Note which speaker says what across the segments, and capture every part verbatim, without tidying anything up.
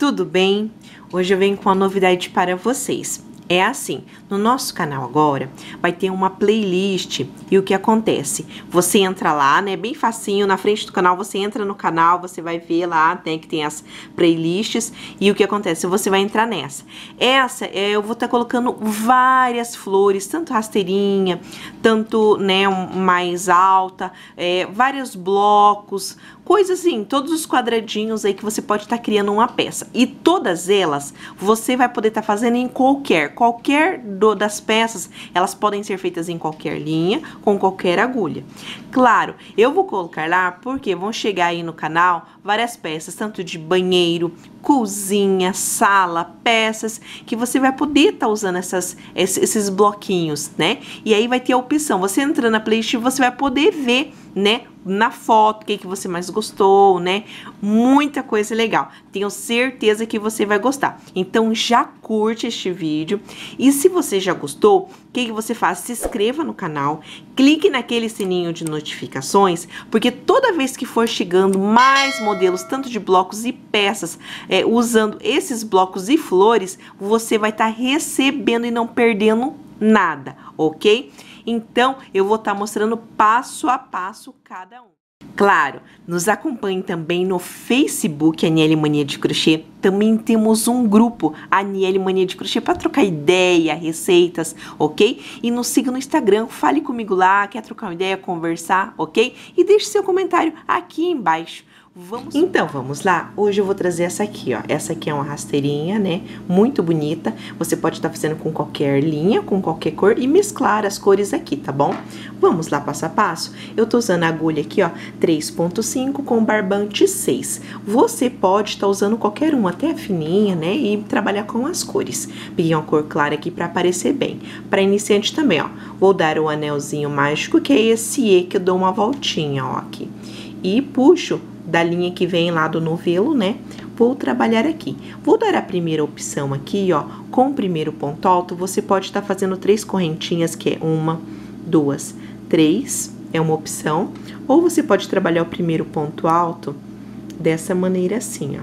Speaker 1: tudo bem? Hoje eu venho com uma novidade para vocês. É assim, no nosso canal agora vai ter uma playlist e o que acontece? Você entra lá, né, bem facinho, na frente do canal, você entra no canal, você vai ver lá, tem que tem as playlists e o que acontece? Você vai entrar nessa. Essa, é, eu vou estar tá colocando várias flores, tanto rasteirinha, tanto, né, mais alta, é, vários blocos, coisas assim, todos os quadradinhos aí que você pode estar tá criando uma peça. E todas elas você vai poder estar tá fazendo em qualquer, qualquer do, das peças, elas podem ser feitas em qualquer linha, com qualquer agulha. Claro, eu vou colocar lá porque vão chegar aí no canal várias peças, tanto de banheiro, cozinha, sala, peças, que você vai poder estar tá usando essas, esses bloquinhos, né? E aí vai ter a opção, você entrando na playlist, você vai poder ver, né, na foto, o que, que você mais gostou, né? Muita coisa legal. Tenho certeza que você vai gostar. Então, já curte este vídeo. E se você já gostou, o que, que você faz? Se inscreva no canal, clique naquele sininho de notificações, porque toda vez que for chegando mais modelos, tanto de blocos e peças, é, usando esses blocos e flores, você vai estar tá recebendo e não perdendo nada, ok? Então, eu vou estar tá mostrando passo a passo cada um. Claro, nos acompanhe também no Facebook, Aniele Mania de Crochê. Também temos um grupo, Aniele Mania de Crochê, para trocar ideia, receitas, ok? E nos siga no Instagram, fale comigo lá, quer trocar uma ideia, conversar, ok? E deixe seu comentário aqui embaixo. Vamos... Então, vamos lá. Hoje eu vou trazer essa aqui, ó. Essa aqui é uma rasteirinha, né? Muito bonita. Você pode estar fazendo com qualquer linha, com qualquer cor e mesclar as cores aqui, tá bom? Vamos lá, passo a passo. Eu tô usando a agulha aqui, ó, três ponto cinco com barbante seis. Você pode estar usando qualquer uma, até a fininha, né? E trabalhar com as cores. Peguei uma cor clara aqui pra aparecer bem. Pra iniciante também, ó. Vou dar o anelzinho mágico, que é esse E que eu dou uma voltinha, ó, aqui. E puxo da linha que vem lá do novelo, né? Vou trabalhar aqui. Vou dar a primeira opção aqui, ó. Com o primeiro ponto alto, você pode estar fazendo três correntinhas, que é uma, duas, três, é uma opção. Ou você pode trabalhar o primeiro ponto alto dessa maneira assim, ó.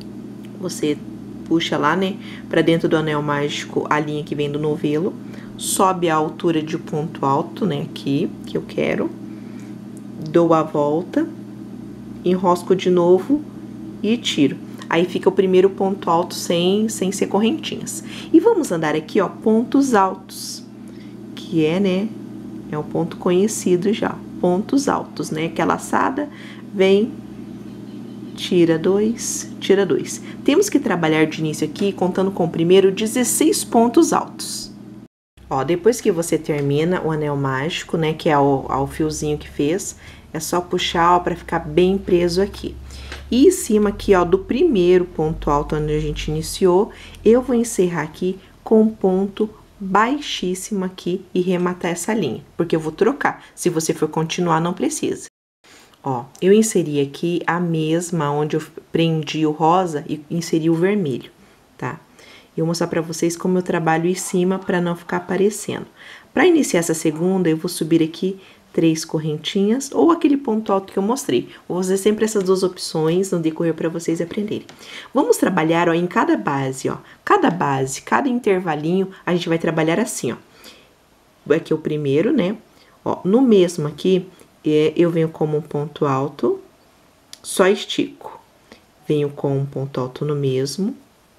Speaker 1: Você puxa lá, né? Pra dentro do anel mágico, a linha que vem do novelo. Sobe a altura de ponto alto, né? Aqui, que eu quero. Dou a volta. Enrosco de novo e tiro. Aí fica o primeiro ponto alto sem, sem ser correntinhas. E vamos andar aqui, ó, pontos altos. Que é, né, é o ponto conhecido já. Pontos altos, né, que a laçada vem, tira dois, tira dois. Temos que trabalhar de início aqui, contando com o primeiro, dezesseis pontos altos. Ó, depois que você termina o anel mágico, né, que é o, o fiozinho que fez, é só puxar, ó, pra ficar bem preso aqui. E em cima aqui, ó, do primeiro ponto alto onde a gente iniciou, eu vou encerrar aqui com um ponto baixíssimo aqui e rematar essa linha, porque eu vou trocar. Se você for continuar, não precisa. Ó, eu inseri aqui a mesma onde eu prendi o rosa e inseri o vermelho, tá? Eu vou mostrar pra vocês como eu trabalho em cima pra não ficar aparecendo. Pra iniciar essa segunda, eu vou subir aqui três correntinhas ou aquele ponto alto que eu mostrei. Vou fazer sempre essas duas opções no decorrer para vocês aprenderem. Vamos trabalhar, ó, em cada base, ó. Cada base, cada intervalinho, a gente vai trabalhar assim, ó. Aqui é o primeiro, né? Ó, no mesmo aqui, é, eu venho como um ponto alto, só estico. Venho com um ponto alto no mesmo,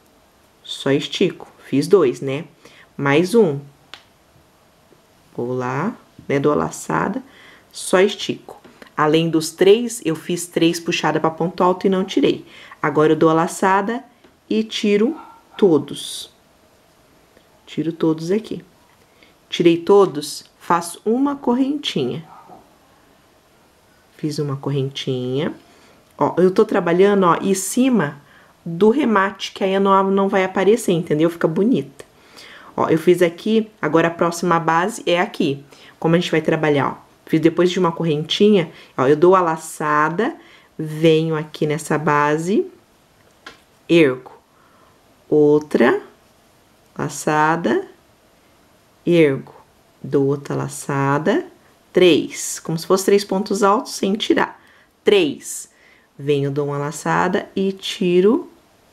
Speaker 1: só estico. Fiz dois, né? Mais um. Vou lá. Né, dou a laçada, só estico. Além dos três, eu fiz três puxadas para ponto alto e não tirei. Agora, eu dou a laçada e tiro todos. Tiro todos aqui. Tirei todos, faço uma correntinha. Fiz uma correntinha. Ó, eu tô trabalhando, ó, em cima do remate, que aí não, não vai aparecer, entendeu? Fica bonita. Ó, eu fiz aqui, agora a próxima base é aqui. Como a gente vai trabalhar, ó, fiz depois de uma correntinha, ó, eu dou a laçada, venho aqui nessa base, ergo, outra laçada, ergo, dou outra laçada, três, como se fosse três pontos altos sem tirar, três, venho, dou uma laçada e tiro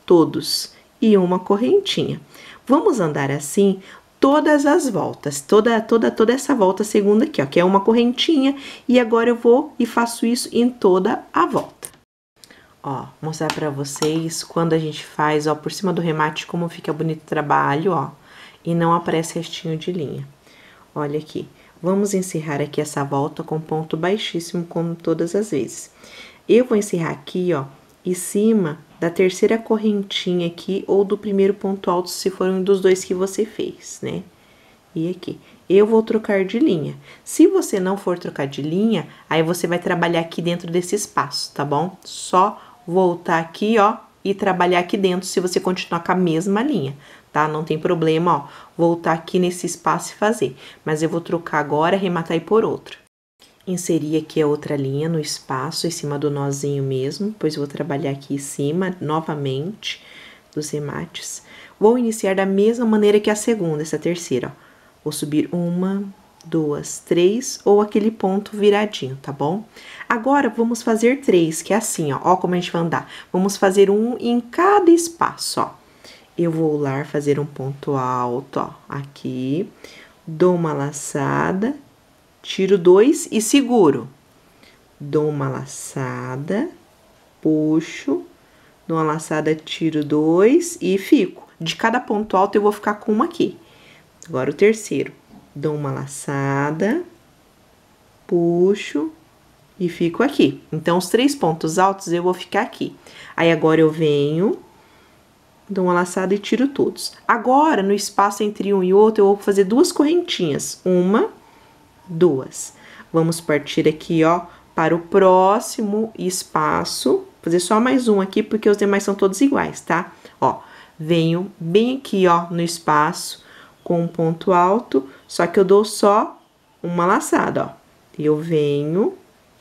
Speaker 1: todos, e uma correntinha. Vamos andar assim todas as voltas, toda, toda, toda essa volta segunda aqui, ó, que é uma correntinha, e agora eu vou e faço isso em toda a volta. Ó, mostrar pra vocês quando a gente faz, ó, por cima do remate, como fica bonito o trabalho, ó, e não aparece restinho de linha. Olha aqui, vamos encerrar aqui essa volta com ponto baixíssimo, como todas as vezes. Eu vou encerrar aqui, ó, em cima da terceira correntinha aqui, ou do primeiro ponto alto, se for um dos dois que você fez, né? E aqui, eu vou trocar de linha. Se você não for trocar de linha, aí você vai trabalhar aqui dentro desse espaço, tá bom? Só voltar aqui, ó, e trabalhar aqui dentro, se você continuar com a mesma linha, tá? Não tem problema, ó, voltar aqui nesse espaço e fazer. Mas eu vou trocar agora, arrematar e por outra. Inserir aqui a outra linha no espaço, em cima do nozinho mesmo, pois eu vou trabalhar aqui em cima, novamente, dos remates. Vou iniciar da mesma maneira que a segunda, essa terceira, ó. Vou subir uma, duas, três, ou aquele ponto viradinho, tá bom? Agora, vamos fazer três, que é assim, ó, ó como a gente vai andar. Vamos fazer um em cada espaço, ó. Eu vou lá fazer um ponto alto, ó, aqui, dou uma laçada, tiro dois e seguro. Dou uma laçada, puxo, dou uma laçada, tiro dois e fico. De cada ponto alto, eu vou ficar com uma aqui. Agora, o terceiro. Dou uma laçada, puxo e fico aqui. Então, os três pontos altos, eu vou ficar aqui. Aí, agora, eu venho, dou uma laçada e tiro todos. Agora, no espaço entre um e outro, eu vou fazer duas correntinhas. Uma, duas. Vamos partir aqui, ó, para o próximo espaço. Fazer só mais um aqui, porque os demais são todos iguais, tá? Ó, venho bem aqui, ó, no espaço, com um ponto alto, só que eu dou só uma laçada, ó. Eu venho,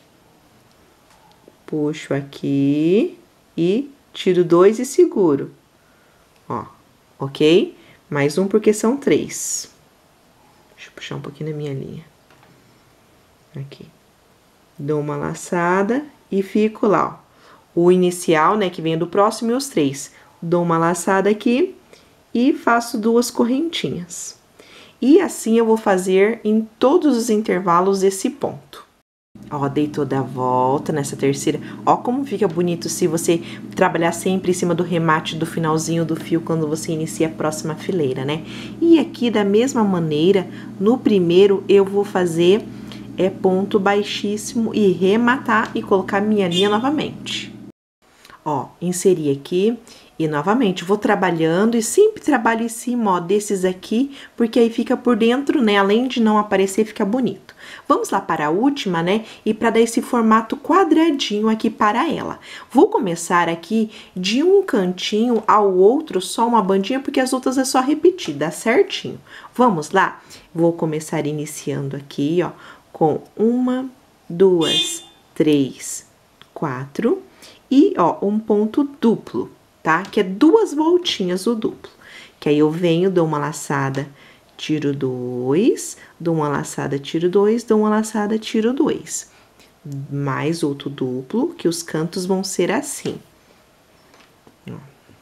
Speaker 1: puxo aqui e tiro dois e seguro. Ó, ok? Mais um, porque são três. Deixa eu puxar um pouquinho na minha linha. Aqui. Dou uma laçada e fico lá, ó. O inicial, né, que vem do próximo e os três. Dou uma laçada aqui e faço duas correntinhas. E assim eu vou fazer em todos os intervalos desse ponto. Ó, dei toda a volta nessa terceira. Ó como fica bonito se você trabalhar sempre em cima do remate do finalzinho do fio quando você inicia a próxima fileira, né? E aqui, da mesma maneira, no primeiro eu vou fazer é ponto baixíssimo e rematar e colocar minha linha novamente. Ó, inseri aqui e novamente vou trabalhando e sempre trabalho em cima, ó, desses aqui, porque aí fica por dentro, né? Além de não aparecer, fica bonito. Vamos lá para a última, né? E para dar esse formato quadradinho aqui para ela. Vou começar aqui de um cantinho ao outro, só uma bandinha, porque as outras é só repetir, dá certinho. Vamos lá? Vou começar iniciando aqui, ó, com uma, duas, três, quatro e, ó, um ponto duplo, tá? Que é duas voltinhas o duplo. Que aí eu venho, dou uma laçada, tiro dois, dou uma laçada, tiro dois, dou uma laçada, tiro dois. Mais outro duplo, que os cantos vão ser assim. Ó.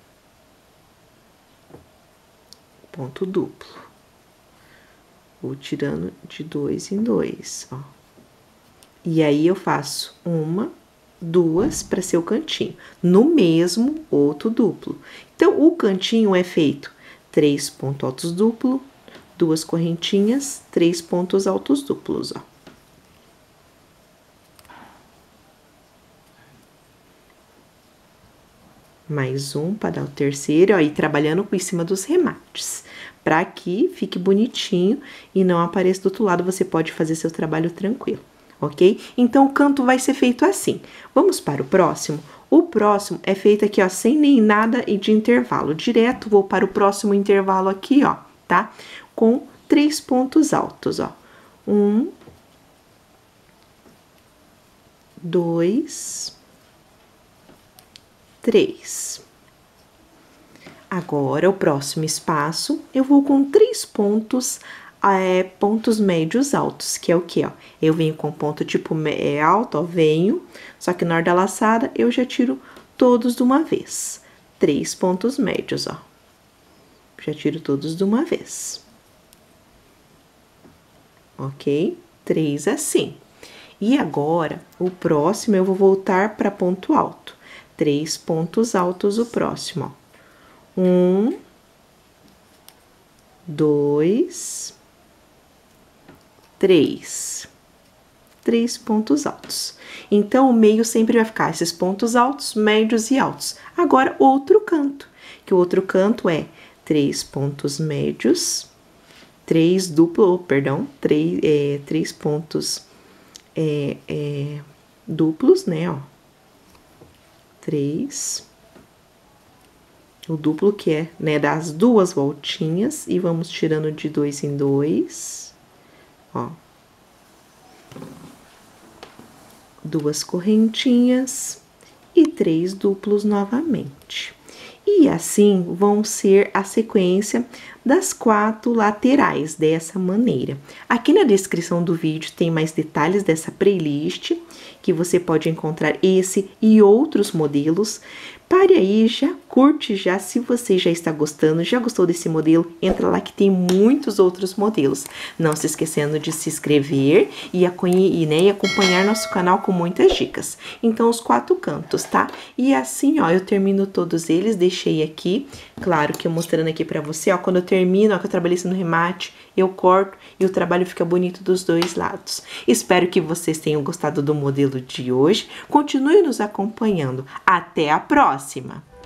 Speaker 1: Ponto duplo. Vou tirando de dois em dois, ó. E aí, eu faço uma, duas para ser o cantinho. No mesmo outro duplo. Então, o cantinho é feito três pontos altos duplo, duas correntinhas, três pontos altos duplos, ó. Mais um para dar o terceiro, ó, e trabalhando por cima dos remates. Para que fique bonitinho e não apareça do outro lado, você pode fazer seu trabalho tranquilo, ok? Então, o canto vai ser feito assim. Vamos para o próximo? O próximo é feito aqui, ó, sem nem nada de intervalo. Direto, vou para o próximo intervalo aqui, ó, tá? Com três pontos altos, ó. Um, dois, três. Agora, o próximo espaço, eu vou com três pontos, é, pontos médios altos, que é o quê, ó? Eu venho com ponto tipo é, alto, ó, venho, só que na hora da laçada, eu já tiro todos de uma vez. três pontos médios, ó. Já tiro todos de uma vez. Ok? Três assim. E agora, o próximo eu vou voltar para ponto alto. Três pontos altos o próximo, ó. Um, dois, três. Três pontos altos. Então, o meio sempre vai ficar esses pontos altos, médios e altos. Agora, outro canto, que o outro canto é três pontos médios, três duplo, perdão, três, é, três pontos é, é, duplos, né, ó. Três. O duplo que é, né, das duas voltinhas e vamos tirando de dois em dois, ó. Duas correntinhas e três duplos novamente. E assim vão ser a sequência das quatro laterais dessa maneira. Aqui na descrição do vídeo tem mais detalhes dessa playlist, que você pode encontrar esse e outros modelos. Pare aí, já curte já, se você já está gostando, já gostou desse modelo, entra lá que tem muitos outros modelos. Não se esquecendo de se inscrever e, a, e, né, e acompanhar nosso canal com muitas dicas. Então, os quatro cantos, tá? E assim, ó, eu termino todos eles, deixei aqui, claro que eu mostrando aqui pra você, ó, quando eu termino, ó, que eu trabalhei isso no remate, eu corto e o trabalho fica bonito dos dois lados. Espero que vocês tenham gostado do modelo de hoje. Continue nos acompanhando. Até a próxima!